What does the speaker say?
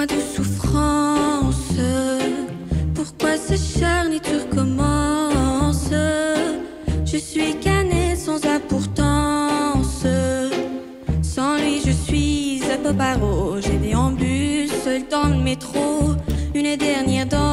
mois de souffrance. Pourquoi s'acharner, tu recommences? Je suis canette sans importance. Sans lui je suis à peu paro. J'ai déambule seul dans le métro. Une dernière danse.